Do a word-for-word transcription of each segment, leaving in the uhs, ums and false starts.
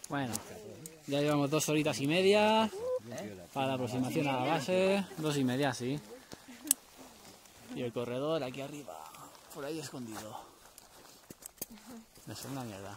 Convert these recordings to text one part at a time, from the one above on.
Bueno, ya llevamos dos horitas y media para la aproximación a la base. Dos y media, sí. Y el corredor aquí arriba, por ahí escondido. Me suena una mierda.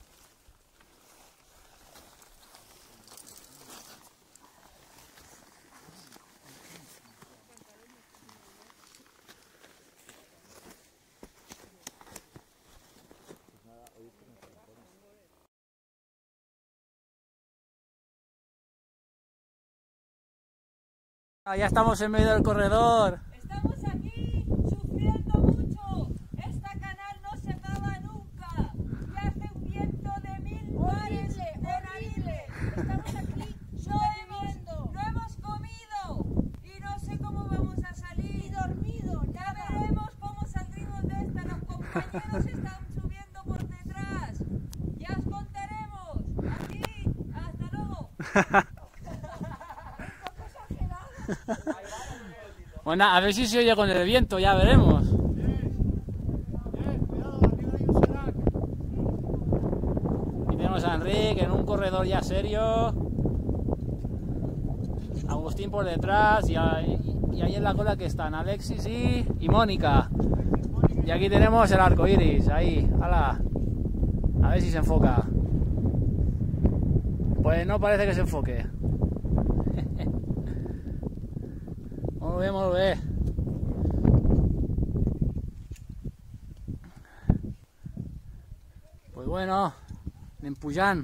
Ah, ya estamos en medio del corredor. Estamos aquí sufriendo mucho. Esta canal no se acaba nunca. Y hace un viento de mil mares de narices. Estamos aquí sobreviviendo. No hemos comido y no sé cómo vamos a salir. Y dormido. Ya veremos cómo saldrimos de esta. Los compañeros están subiendo por detrás. Ya os contaremos. Aquí. Hasta luego. Bueno, a ver si se oye con el viento, ya veremos. Y tenemos a Enrique en un corredor ya serio. Agustín por detrás y, a, y, y ahí en la cola que están Alexis y, y Mónica. Y aquí tenemos el arco iris, ahí, ala. A ver si se enfoca. Pues no parece que se enfoque. Molt bé, molt bé. Pues bueno, anem pujant.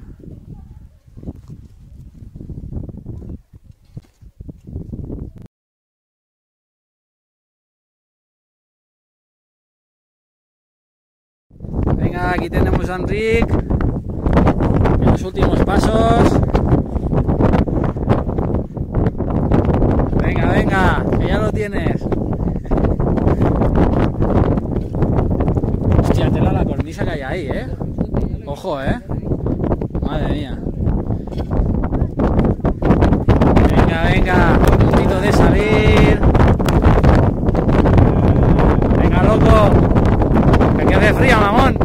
Venga, aquí tenemos a Enric en los últimos pasos. Venga, venga, que ya lo tienes. Hostia, tela la cornisa que hay ahí, ¿eh? Ojo, ¿eh? Madre mía. Venga, venga, puntito de salir. Venga, loco. Que quede fría, mamón.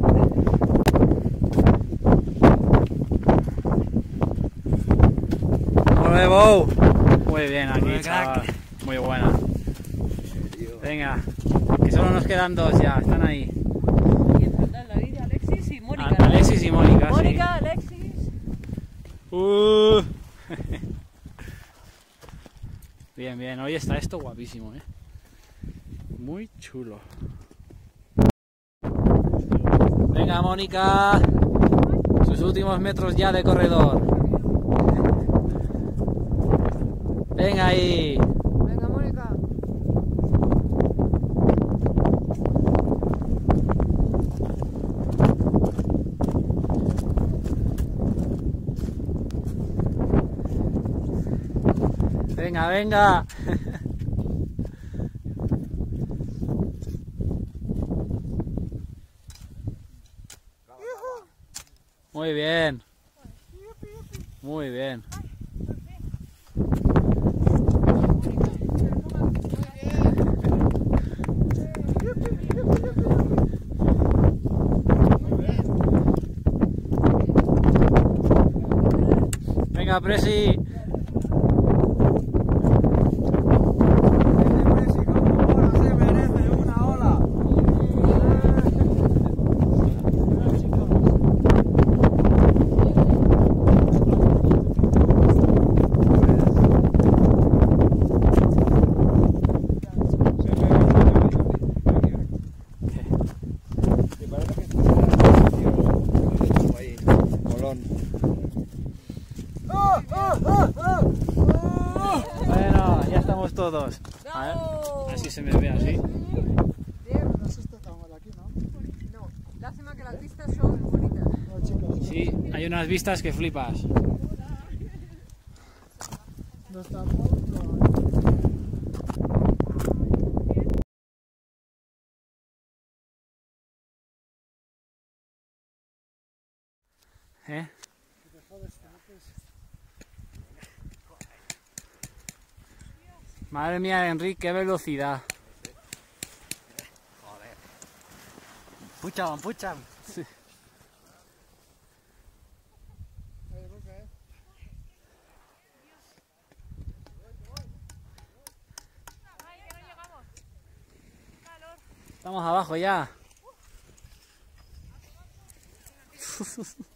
Muy bow. Muy bien, aquí, chaval. Muy buena. Venga, que solo nos quedan dos ya, están ahí. ¿Quién falta? David, Alexis y Mónica. A Alexis y Mónica, Mónica, sí. Alexis. Uh. Bien, bien, hoy está esto guapísimo, ¿eh? Muy chulo. Venga, Mónica. Sus últimos metros ya de corredor. Venga ahí. Venga, Mónica. Venga, venga. Muy bien. Muy bien. Venga, Presi. Bueno, ya estamos todos. A ver, a ver si se me ve así. No, lástima que las vistas son bonitas. Sí, hay unas vistas que flipas. ¿Eh? Madre mía, Enrique, qué velocidad. Joder. Puchan, puchan. Sí. Estamos abajo ya.